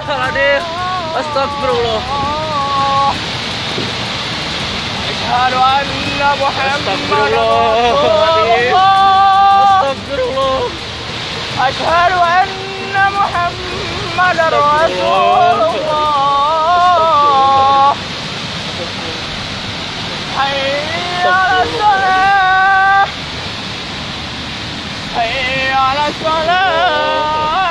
Astagfirullahaladzim. Astagfirullah. Asyhadu anna Muhammadar Astagfirullahaladzim. Rasulullah. Astagfirullah. Asyhadu anna Muhammadar Rasulullah. Hayya 'alas salah. Hayya 'alas salah.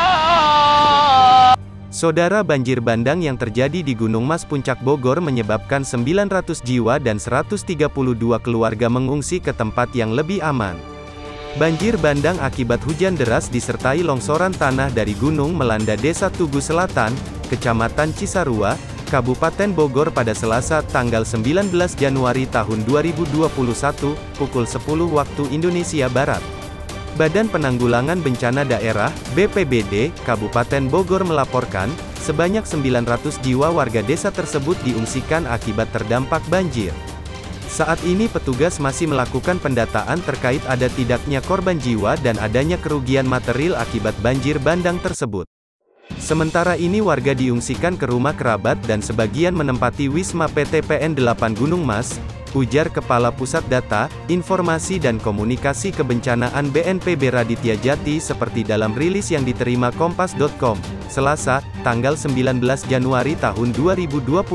Saudara, banjir bandang yang terjadi di Gunung Mas Puncak Bogor menyebabkan 900 jiwa dan 132 keluarga mengungsi ke tempat yang lebih aman. Banjir bandang akibat hujan deras disertai longsoran tanah dari gunung melanda Desa Tugu Selatan, Kecamatan Cisarua, Kabupaten Bogor pada Selasa, tanggal 19 Januari tahun 2021, pukul 10 waktu Indonesia Barat. Badan Penanggulangan Bencana Daerah, BPBD, Kabupaten Bogor melaporkan, sebanyak 900 jiwa warga desa tersebut diungsikan akibat terdampak banjir. Saat ini petugas masih melakukan pendataan terkait ada tidaknya korban jiwa dan adanya kerugian material akibat banjir bandang tersebut. Sementara ini warga diungsikan ke rumah kerabat dan sebagian menempati Wisma PTPN 8 Gunung Mas, ujar Kepala Pusat Data, Informasi dan Komunikasi Kebencanaan BNPB Raditya Jati seperti dalam rilis yang diterima Kompas.com, Selasa, tanggal 19 Januari tahun 2021.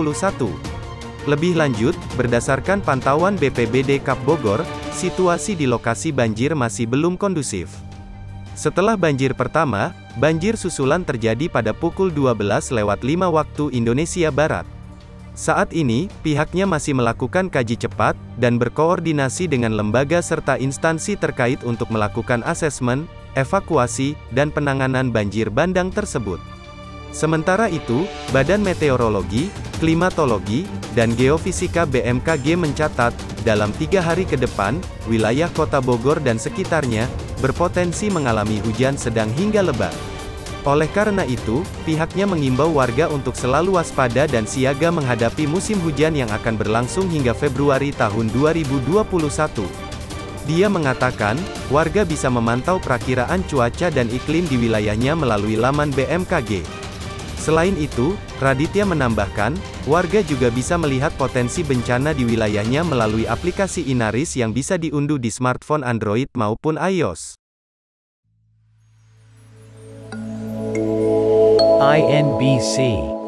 Lebih lanjut, berdasarkan pantauan BPBD Kap Bogor, situasi di lokasi banjir masih belum kondusif. Setelah banjir pertama, banjir susulan terjadi pada pukul 12:05 waktu Indonesia Barat. Saat ini, pihaknya masih melakukan kaji cepat, dan berkoordinasi dengan lembaga serta instansi terkait untuk melakukan asesmen, evakuasi, dan penanganan banjir bandang tersebut. Sementara itu, Badan Meteorologi, Klimatologi, dan Geofisika BMKG mencatat, dalam 3 hari ke depan, wilayah kota Bogor dan sekitarnya, berpotensi mengalami hujan sedang hingga lebat. Oleh karena itu, pihaknya mengimbau warga untuk selalu waspada dan siaga menghadapi musim hujan yang akan berlangsung hingga Februari tahun 2021. Dia mengatakan, warga bisa memantau perakiraan cuaca dan iklim di wilayahnya melalui laman BMKG. Selain itu, Raditya menambahkan, warga juga bisa melihat potensi bencana di wilayahnya melalui aplikasi Inaris yang bisa diunduh di smartphone Android maupun iOS. INBC